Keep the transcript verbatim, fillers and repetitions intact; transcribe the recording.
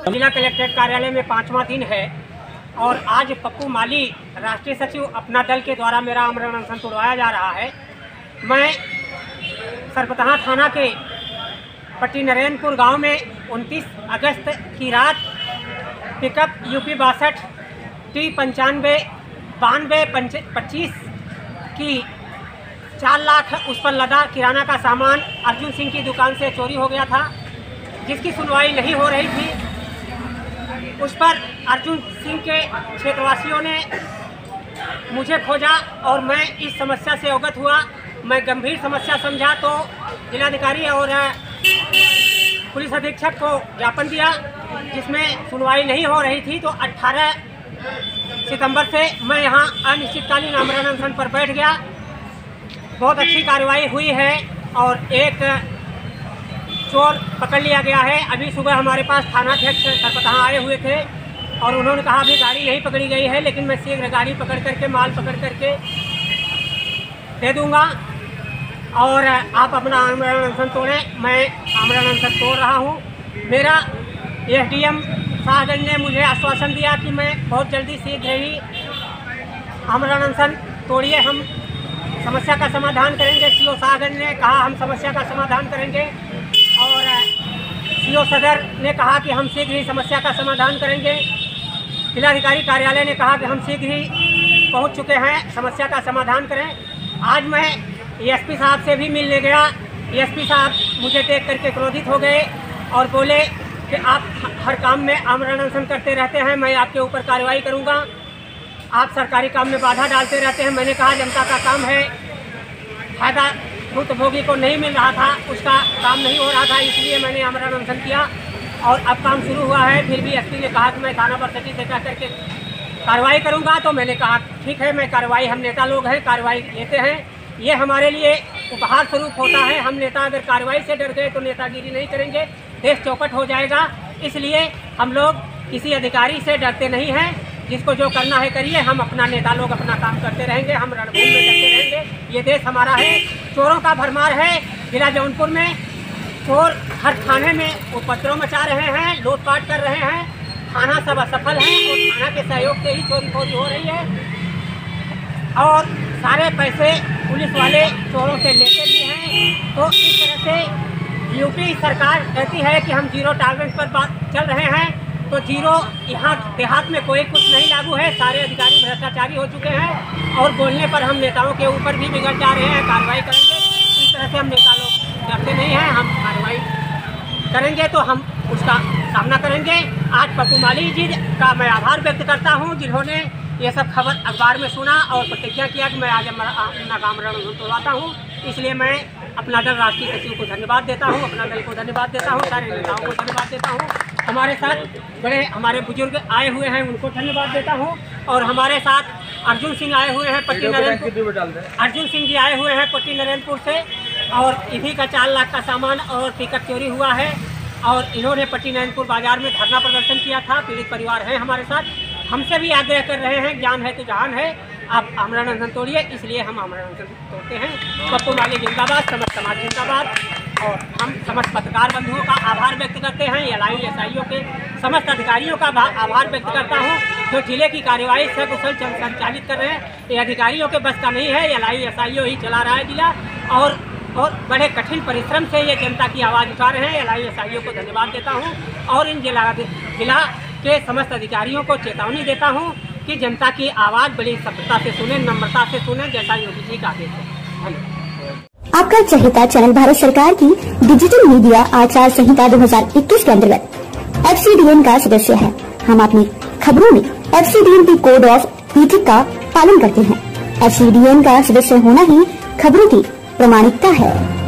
जिला कलेक्ट्रेट कार्यालय में पांचवा दिन है और आज पप्पू माली राष्ट्रीय सचिव अपना दल के द्वारा मेरा आमरण अनशन तोड़वाया जा रहा है। मैं सरपतहा थाना के पट्टी नरेंद्रपुर गांव में उनतीस अगस्त की रात पिकअप यूपी बासठ टी पंचानवे बानवे पच्चीस की चार लाख उस पर लदा किराना का सामान अर्जुन सिंह की दुकान से चोरी हो गया था, जिसकी सुनवाई नहीं हो रही थी। उस पर अर्जुन सिंह के क्षेत्रवासियों ने मुझे खोजा और मैं इस समस्या से अवगत हुआ। मैं गंभीर समस्या समझा तो जिलाधिकारी और पुलिस अधीक्षक को ज्ञापन दिया, जिसमें सुनवाई नहीं हो रही थी। तो अठारह सितंबर से मैं यहाँ अनिश्चितकालीन आमरण अनशन पर बैठ गया। बहुत अच्छी कार्रवाई हुई है और एक चोर पकड़ लिया गया है। अभी सुबह हमारे पास थानाध्यक्ष सरपतहा आए हुए थे और उन्होंने कहा अभी गाड़ी नहीं पकड़ी गई है, लेकिन मैं शीघ्र गाड़ी पकड़ करके माल पकड़ करके दे दूंगा और आप अपना आमरण अनशन तोड़ें। मैं आमरण अनशन तोड़ रहा हूँ। मेरा एसडीएम शाहगंज ने मुझे आश्वासन दिया कि मैं बहुत जल्दी शीघ्र ही आमरण अनशन तोड़िए, हम समस्या का समाधान करेंगे। सीओ शाहगंज ने कहा हम समस्या का समाधान करेंगे और सीओ सदर ने कहा कि हम शीघ्र ही समस्या का समाधान करेंगे। जिलाधिकारी कार्यालय ने कहा कि हम शीघ्र ही पहुंच चुके हैं, समस्या का समाधान करें। आज मैं एसपी साहब से भी मिलने गया। एसपी साहब मुझे देख करके क्रोधित हो गए और बोले कि आप हर काम में आमरण अनशन करते रहते हैं, मैं आपके ऊपर कार्रवाई करूंगा, आप सरकारी काम में बाधा डालते रहते हैं। मैंने कहा जनता का काम है, फायदा भुक्तभोगी को नहीं मिल रहा था, उसका काम नहीं हो रहा था, इसलिए मैंने आमरण अनशन किया और अब काम शुरू हुआ है। फिर भी एसपी ने कहा कि मैं थाना पर सचिव से कह करके कार्रवाई करूंगा। तो मैंने कहा ठीक है, मैं कार्रवाई, हम नेता लोग हैं, कार्रवाई लेते हैं। ये हमारे लिए उपहार स्वरूप होता है। हम नेता अगर कार्रवाई से डर गए तो नेतागिरी नहीं करेंगे, देश चौपट हो जाएगा। इसलिए हम लोग किसी अधिकारी से डरते नहीं हैं, जिसको जो करना है करिए। हम अपना नेता लोग अपना काम करते रहेंगे, हम रणभूमि में करते रहेंगे। ये देश हमारा है। चोरों का भरमार है जिला जौनपुर में। चोर हर थाने में उपद्रव मचा रहे हैं, लूटपाट कर रहे हैं। थाना सब असफल है और थाना के सहयोग से ही चोरी खोरी हो रही है और सारे पैसे पुलिस वाले चोरों से लेते भी हैं। तो इस तरह से यूपी सरकार कहती है कि हम जीरो टारगेट पर बात चल रहे हैं, तो जीरो यहाँ देहात में कोई कुछ नहीं लागू है। सारे अधिकारी भ्रष्टाचारी हो चुके हैं और बोलने पर हम नेताओं के ऊपर भी बिगड़ जा रहे हैं। कार्रवाई करेंगे, इस तरह से हम नेता लोग डरते नहीं हैं। हम कार्रवाई करेंगे तो हम उसका सामना करेंगे। आज पप्पू माली जी का मैं आभार व्यक्त करता हूँ, जिन्होंने ये सब खबर अखबार में सुना और प्रतिज्ञा किया कि मैं आज अपना आमरण अनशन तोड़वाता हूँ। इसलिए मैं अपना दल राष्ट्रीय सचिव को धन्यवाद देता हूँ, अपना दल को धन्यवाद देता हूँ, सारे नेताओं को धन्यवाद देता हूँ। हमारे साथ बड़े हमारे बुजुर्ग आए हुए हैं, उनको धन्यवाद देता हूँ। और हमारे साथ अर्जुन सिंह आए हुए हैं पट्टी नरेंद्रपुर, अर्जुन सिंह जी आए हुए हैं पट्टी नरेंद्रपुर से और इन्हीं का चार लाख का सामान और पिकअप चोरी हुआ है और इन्होंने पट्टी नरेंद्रपुर बाजार में धरना प्रदर्शन किया था। पीड़ित परिवार है हमारे साथ, हमसे भी आग्रह कर रहे हैं, ज्ञान है तो जहान है, आप आमरण अनशन तोड़िए। इसलिए हम आमरण अनशन तोड़ते हैं। पप्पू माली जिंदाबाद, समस्त समाज जिंदाबाद। और हम समस्त पत्रकार बंधुओं का आभार व्यक्त करते हैं, एल आई एस आई ओ के समस्त अधिकारियों का आभार व्यक्त करता हूं, जो जिले की कार्यवाही सकुशल संचालित कर रहे हैं। ये अधिकारियों के बस का नहीं है, एल आई एस आई ओ ही चला रहा है जिला और और बड़े कठिन परिश्रम से ये जनता की आवाज़ उठा रहे हैं। एल आई एस आई ओ को धन्यवाद देता हूँ और इन जिला जिला के समस्त अधिकारियों को चेतावनी देता हूँ कि जनता की आवाज़ बड़ी सभ्यता से सुने, नम्रता से सुने, जैसा योगी जी का आदेश है। धन्यवाद। आपका चहेता चैनल भारत सरकार की डिजिटल मीडिया आचार संहिता दो हज़ार इक्कीस के अंतर्गत एफ सी डी एन का सदस्य है। हम अपनी खबरों में एफ सी डी एन की कोड ऑफ इथिक्स का पालन करते हैं। एफ सी डी एन का सदस्य होना ही खबरों की प्रमाणिकता है।